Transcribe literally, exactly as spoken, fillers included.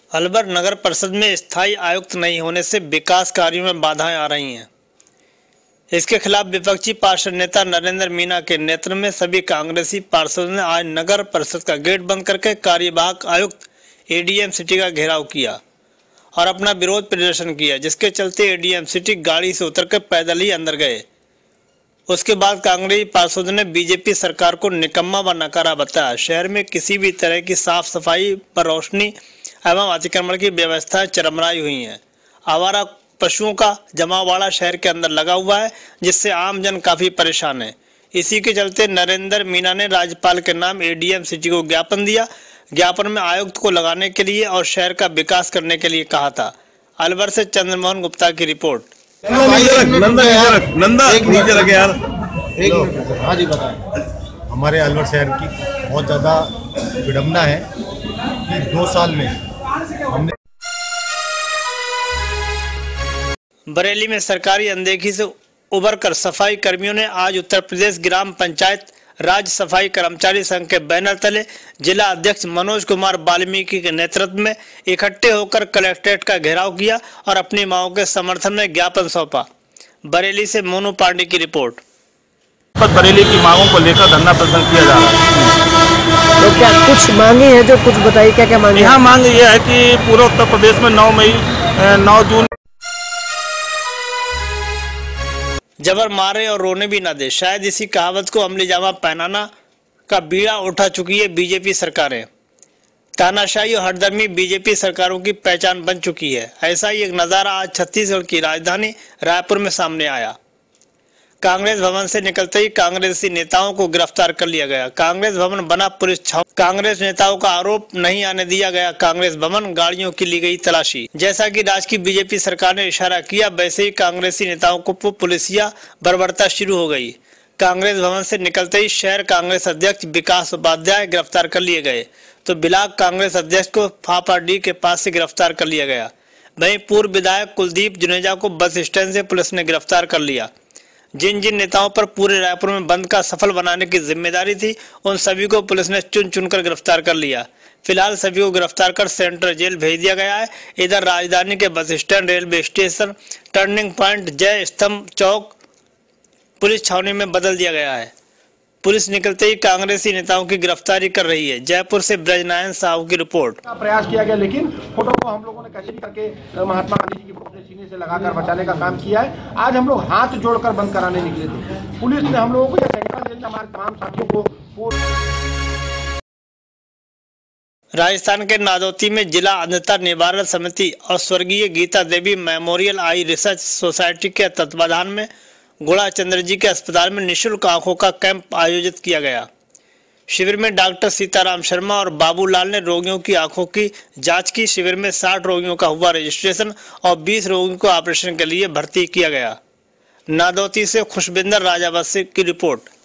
अलवर नगर परिषद में स्थायी आयुक्त नहीं होने से विकास कार्यों में बाधाएं आ रही हैं। इसके खिलाफ विपक्षी पार्षद नेता नरेंद्र मीना के नेतृत्व में सभी कांग्रेसी पार्षदों ने आज नगर परिषद का गेट बंद करके कार्यवाहक आयुक्त एडीएम सिटी का घेराव किया और अपना विरोध प्रदर्शन किया, जिसके चलते एडीएम सिटी गाड़ी से उतरकर पैदल ही अंदर गए। उसके बाद कांग्रेसी पार्षदों ने बीजेपी सरकार को निकम्मा व नकारा बताया। शहर में किसी भी तरह की साफ सफाई पर रोशनी एवं अतिक्रमण की व्यवस्था चरमराई हुई है। आवारा पशुओं का जमावाड़ा शहर के अंदर लगा हुआ है, जिससे आम जन काफी परेशान है। इसी के चलते नरेंद्र मीना ने राज्यपाल के नाम एडीएम सिटी को ज्ञापन दिया। ज्ञापन में आयुक्त को लगाने के लिए और शहर का विकास करने के लिए कहा था। अलवर से चंद्रमोहन गुप्ता की रिपोर्ट। नंदा यार, नंदा एक नीचे रखे यार। एक हाँ जी बताएं। हमारे अलवर शहर की बहुत ज़्यादा विडम्बना है कि दो साल में हमने बरेली में सरकारी अनदेखी से उबरकर सफाई कर्मियों ने आज उत्तर प्रदेश ग्राम पंचायत राज्य सफाई कर्मचारी संघ के बैनर तले जिला अध्यक्ष मनोज कुमार वाल्मीकि के नेतृत्व में इकट्ठे होकर कलेक्ट्रेट का घेराव किया और अपनी मांगों के समर्थन में ज्ञापन सौंपा। बरेली से मोनू पांडे की रिपोर्ट। बरेली की मांगों को लेकर धरना प्रदर्शन किया जा रहा है। तो क्या कुछ मांगे हैं जो कुछ बताइए, क्या क्या मांगे? यहाँ मांग ये है कि पूरे उत्तर प्रदेश में नौ मई नौ जून जबर मारे और रोने भी ना दे, शायद इसी कहावत को अमली जामा पहनाना का बीड़ा उठा चुकी है बीजेपी सरकारें। तानाशाही और हरदर्मी बीजेपी सरकारों की पहचान बन चुकी है। ऐसा ही एक नज़ारा आज छत्तीसगढ़ की राजधानी रायपुर में सामने आया। कांग्रेस भवन से निकलते ही कांग्रेसी नेताओं को गिरफ्तार कर लिया गया। कांग्रेस भवन बना पुलिस छावनी। कांग्रेस नेताओं का आरोप, नहीं आने दिया गया कांग्रेस भवन, गाड़ियों की ली गई तलाशी। जैसा कि राज्य की बीजेपी सरकार ने इशारा किया, वैसे ही कांग्रेसी नेताओं को पुलिसिया बर्बरता शुरू हो गई। कांग्रेस भवन से निकलते ही शहर कांग्रेस अध्यक्ष विकास उपाध्याय गिरफ्तार कर लिए गए, तो बिलाग कांग्रेस अध्यक्ष को फाफाडीह के पास से गिरफ्तार कर लिया गया। वहीं पूर्व विधायक कुलदीप जुनेजा को बस स्टैंड से पुलिस ने गिरफ्तार कर लिया। जिन जिन नेताओं पर पूरे रायपुर में बंद का सफल बनाने की जिम्मेदारी थी, उन सभी को पुलिस ने चुन चुनकर गिरफ्तार कर लिया। फिलहाल सभी को गिरफ्तार कर सेंट्रल जेल भेज दिया गया है। इधर राजधानी के bus stand, railway station, turning point, Jai Stambh चौक पुलिस छावनी में बदल दिया गया है। पुलिस निकलते ही कांग्रेसी नेताओं की गिरफ्तारी कर रही है। जयपुर से ब्रजनायन साहू की रिपोर्ट। प्रयास किया गया, लेकिन फोटो को हम लोगों ने कैसे भी करके महात्मा गांधी जी की फोटो अपने सीने से लगाकर बचाने का काम किया है। आज हम लोग हाथ जोड़कर बंद कराने निकले थे। पुलिस ने हम लोगों को, या सेंट्रल जेल ने हमारे तमाम साथियों को। राजस्थान के नादौती में जिला अंधता निवारण समिति और स्वर्गीय Gita Devi memorial eye research society के तत्वाधान में गोड़ा चंद्र जी के अस्पताल में निःशुल्क आंखों का कैंप आयोजित किया गया। शिविर में डॉक्टर सीताराम शर्मा और बाबूलाल ने रोगियों की आंखों की जांच की। शिविर में साठ रोगियों का हुआ रजिस्ट्रेशन और बीस रोगियों को ऑपरेशन के लिए भर्ती किया गया। नादौती से खुशबिंदर राजावत की रिपोर्ट।